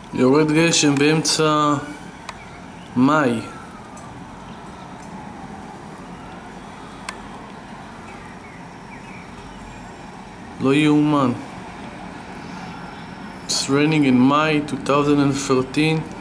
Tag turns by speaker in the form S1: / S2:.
S1: יורד גשם באמצע מאי. לא יאומן. It's raining in May 2013.